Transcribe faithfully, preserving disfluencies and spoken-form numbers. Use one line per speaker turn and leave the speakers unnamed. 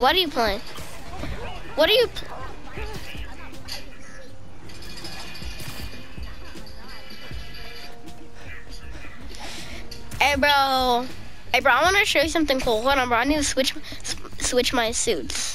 What are you playing? What are you? Pl hey, bro. Hey, bro. I want to show you something cool. Hold on, bro. I need to switch switch my suits.